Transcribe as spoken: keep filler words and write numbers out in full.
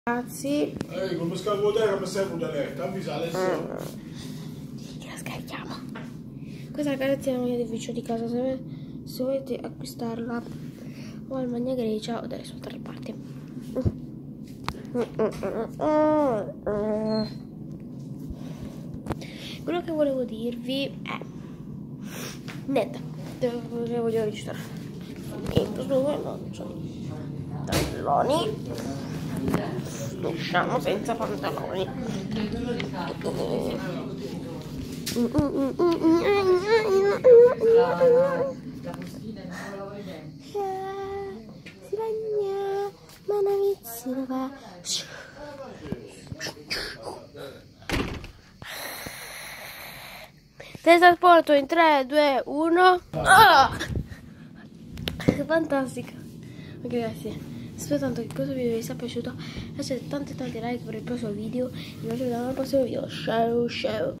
Ragazzi, Ehi, come scavo te come sei modeletta? Avvisa Alessio. che la scarichiamo. Questa è la carrozzina di ufficio di casa. Se, se volete acquistarla o al Magna Grecia o dalle sue altre parti. Quello che volevo dirvi è niente, che voglio recitare niente su pantaloni. Usciamo senza pantaloni. Si bagna, ma una vizzina va. Teletrasporto in tre, due, uno. Ah! Fantastica. Grazie. Spero tanto che questo video vi sia piaciuto. Lasciate tanti tanti like per il prossimo video. E vi vedo al prossimo video. Ciao ciao.